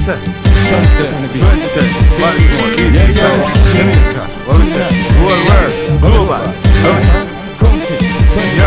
What's that? Baltimore, DC, Jamaica. What was that? World, global. Yo,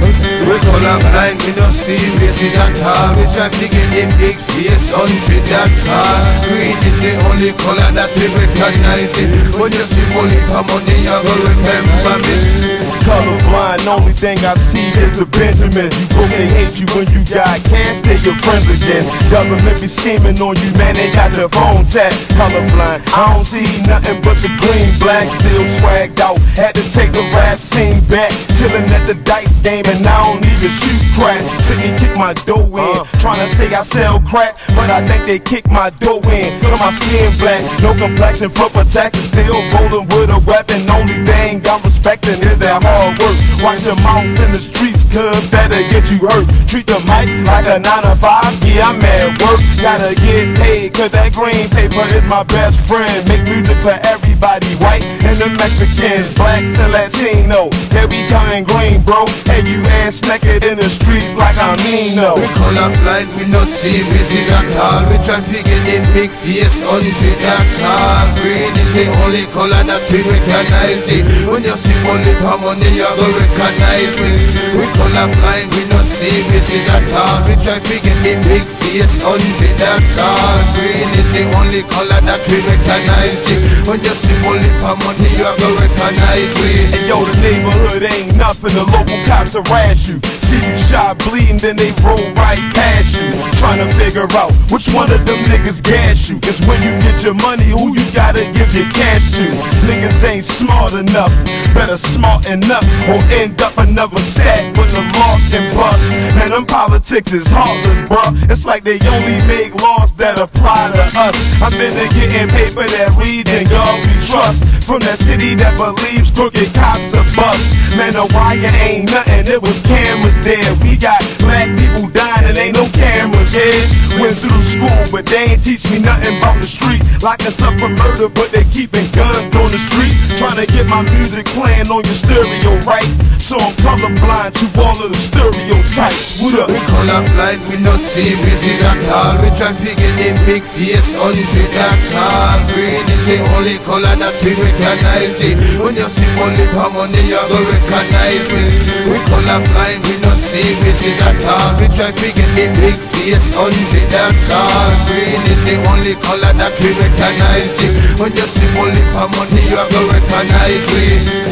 we call up line, we don't see races at all. We try to get them big face, 100, that's all. Green is the only color that we recognize it. When you see only for money, you go remember me. Colorblind, only thing I see is the Benjamin. You broke, they hate you when you got cash, they your friends again. Government be scheming on you, man, they got your phone tapped. Colorblind, I don't see nothing but the green, black, still swagged out. Had to take the rap scene back, chillin' at the dice game, and I don't even shoot crack. Fit me kick my dough in, tryna say I sell crack, but I think they kick my dough in. Cause my skin black, no complexion, flip a taxes, still rollin' with a weapon. Only thing I'm respecting is that hard work. Watch your mouth in the streets, cuz that'll get you hurt. Treat the mic like a 9 to 5, yeah, I'm at work. Gotta get paid, cause that green paper is my best friend. Make music for everybody, white and the Mexican, blacks and Latino. Yeah, we coming green, bro. Hey, you ass naked in the streets like I'm Nino. We call up blind, we not see races at all. We try to get them big face, 100, that's all. Green is the only color that we recognize it. When you see only for money, you go recognize me. We call up blind, we not see races at all. We try to get them big face, 100, that's all. Green is the only color that we recognize it. When you see only for money, you go recognize me. Hey yo, the neighborhood ain't nothing, the local cops harass you. See you shot bleeding, then they roll right past you. Tryna figure out which one of them niggas gas you. Cause when you get your money, who you gotta give your cash to? Niggas ain't smart enough, better smarten up or end up another stack with the law and bust. Man, them politics is heartless, bruh. It's like they only make laws that apply to us. I'm into getting paper that reads and God we trust. From that city that believes crooked cops are bust. Man, the wire ain't nothing, it was cameras there. We got black people dying and ain't no cameras here. Went through school, but they ain't teach me nothing about the street. Locking us up for murder, but they keeping guns on the street. Trying to get my music playing on your stereo, right? So I'm colorblind to all of the stereotypes. What up? We call up blind, we not see races at all. We try to get them big face, 100, that's all. Green is the only color that we recognize it. When you see only for money, you go recognize me. We call up blind, we not see races at all. We try to get them big face, 100, that's all. Green is the only color that we recognize it. When you see only for money, you go recognize me.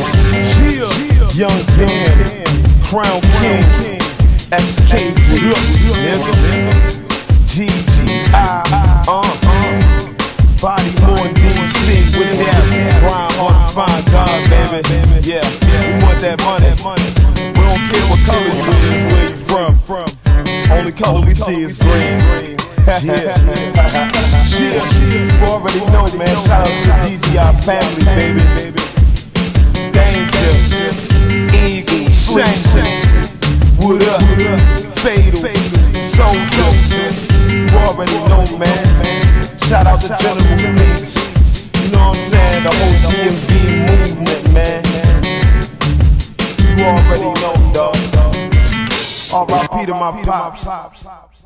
Young Gan, Crown King, SK, nigga, GGI, Body more DC, with that grind hard to find God, baby. Yeah, we want that money. We don't care what color you is, where you from. Only color we see is green. You already know, man. Shout out to the GGI family, baby. Danger, Eagle, Shank, what up, Fatal, Sosa. You already know, man. Shout out to General Leaks. You know what I'm saying? The whole DMV movement, man. You already know, dog. R.I.P. to my pops.